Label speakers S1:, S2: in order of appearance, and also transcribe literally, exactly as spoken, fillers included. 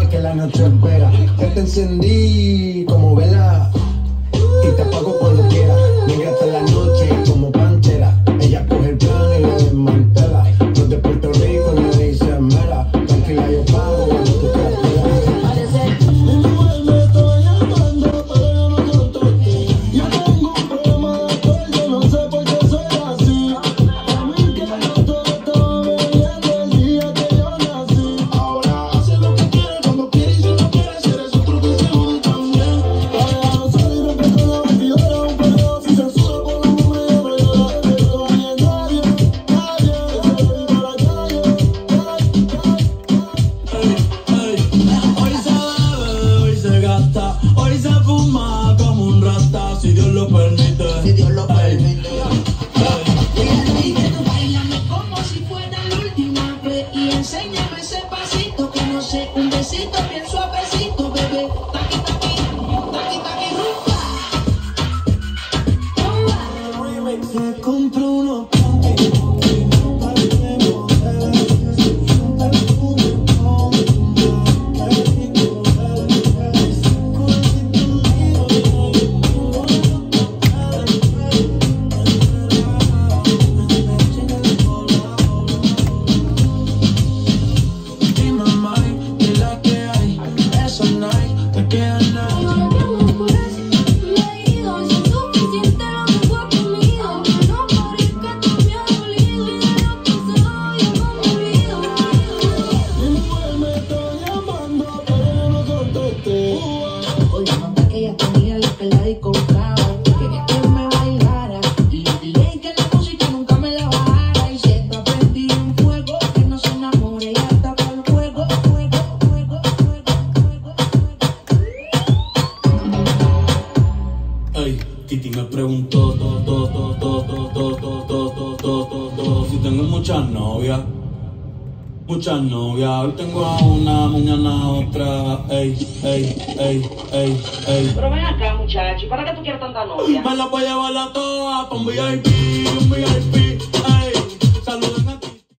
S1: que la noche espera. Ya te encendí como vela y te apago cuando quiera. Negra hasta la noche como panchera. Ella coge el plan y lo desmantela. No de Puerto Rico no dice mera. Tranquila, yo pago cuando tú quieras.
S2: Hoy se fuma como un rata, si Dios lo permite.
S3: Si Dios lo permite.
S4: Y que tú bailame como si fuera la última vez. Y enséñame ese pasito que no sé, un besito bien suavecito, bebé. Taqui, taqui, taqui, taqui, rumba. Rumba.
S2: Se compró unos Kitty me preguntó to, to, to, to, to, to, to, to, to, to, to, si tengo muchas novias, muchas novias. Hoy tengo a una, mañana a otra. Ey, ey, ey, ey, ey.
S5: Pero ven acá, muchacho, ¿para qué tú quieres tanta novia?
S2: Me la voy a llevar a todas pa' un V I P, un V I P.